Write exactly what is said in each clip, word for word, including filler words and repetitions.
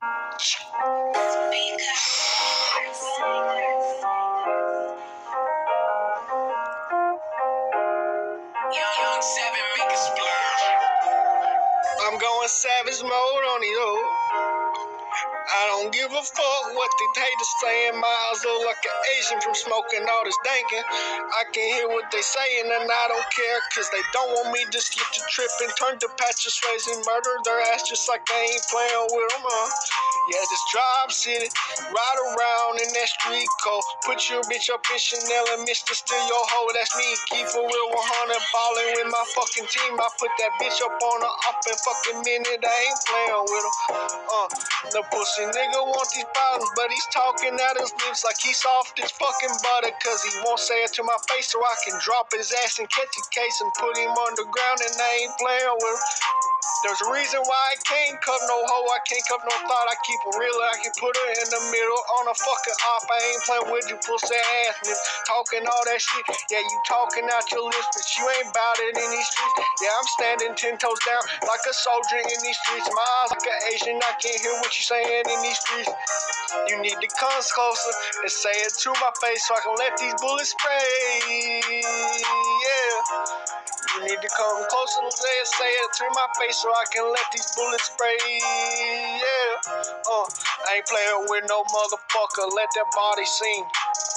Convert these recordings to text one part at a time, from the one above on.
Young seven, make it splurge. I'm going savage mode on these hoes. I don't give a fuck what the haters saying. My eyes look like an Asian from smoking all this dankin'. I can hear what they saying and I don't care, cause they don't want me to skip the trip and turn to patches, raising murder their ass just like they ain't playing with them, huh? Yeah, just drive city, ride around in that street code. Put your bitch up in Chanel and Mister Steal your hoe. That's me, keep it real one hundred, ballin' with my fucking team. I put that bitch up on her up in fucking minute. I ain't playing with them. Uh, the pussy nigga want these problems, but he's talking out his lips like he's soft as fucking butter, cause he won't say it to my face so I can drop his ass and catch a case and put him underground, and I ain't playing with him. There's a reason why I can't cuff no hoe, I can't cuff no thought, I keep her real, I can put her in the middle on a fucking op. I ain't playing with you pussy ass nigga, talking all that shit. Yeah, you talking out your lips, but you ain't bout it in these streets. Yeah, I'm standing ten toes down like a soldier in these streets. My eyes like an Asian, I can't hear what you saying in these streets. You need to come closer and say it to my face so I can let these bullets spray. Yeah. You need to come closer and say it, say it to my face so I can let these bullets spray. Yeah. Uh, I ain't playing with no motherfucker. Let that body sing.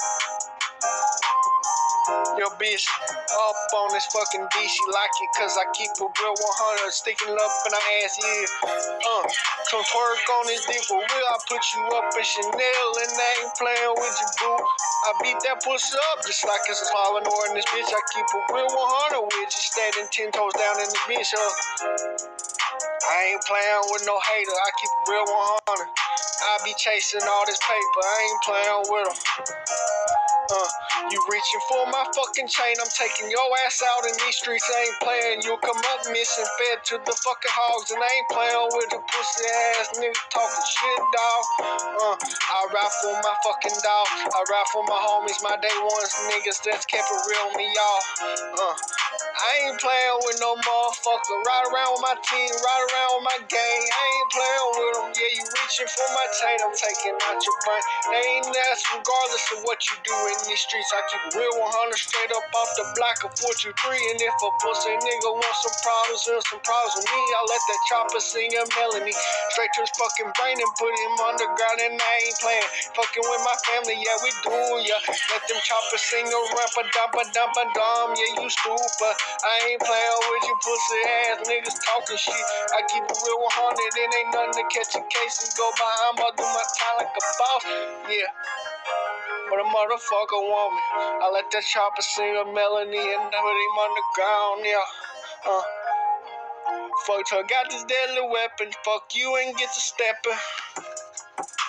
Yo, bitch, up on this fucking D, she like it cause I keep a real one hundred sticking up in her ass, yeah. Uh, come twerk on this dick for real, I put you up in Chanel and I ain't playing with you, boo. I beat that pussy up just like it's a fallen or in this bitch. I keep a real one hundred with you, standing ten toes down in this bitch, huh? I ain't playing with no hater, I keep a real one hundred. I be chasing all this paper, I ain't playing with them. Uh, you reaching for my fucking chain, I'm taking your ass out in these streets, I ain't playing. You'll come up missing, fed to the fucking hogs, and I ain't playing with the pussy ass nigga talking shit, dog. Uh, I ride for my fucking dog, I ride for my homies, my day ones, niggas that's kept it real me, y'all. Uh, I ain't playing with no motherfucker, ride around with my team, ride around with my gang, I ain't playing with them. Yeah, you reaching for my chain, I'm taking out your brain. They ain't ass regardless of what you do in these streets. I keep real one hundred straight up off the block of four two three. And if a pussy nigga wants some problems or some problems with me, I let that chopper sing a melody straight to his fucking brain and put him underground, and I ain't playing. Fucking with my family, yeah, we do, yeah. Let them choppers sing a ramp a dump a dump a dumb, yeah, you stupid. I ain't playing with you pussy ass niggas talking shit. I keep it real one hundred, it ain't nothing to catch a case and go behind, I'll do my time like a boss, yeah. But a motherfucker want me, I let that chopper sing a melody and put him underground, yeah. Uh, fuck till I got this deadly weapon, fuck you and get to stepping.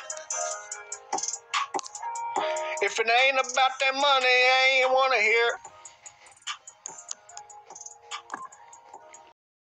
If it ain't about that money, I ain't wanna hear it.